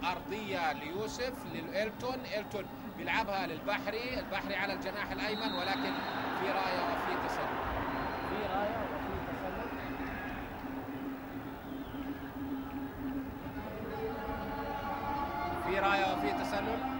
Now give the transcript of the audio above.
أرضية ليوسف لإلتون. إلتون بيلعبها للبحري، البحري على الجناح الأيمن، ولكن في راية وفي تسلل. في راية وفي تسلل. في راية وفي تسلل.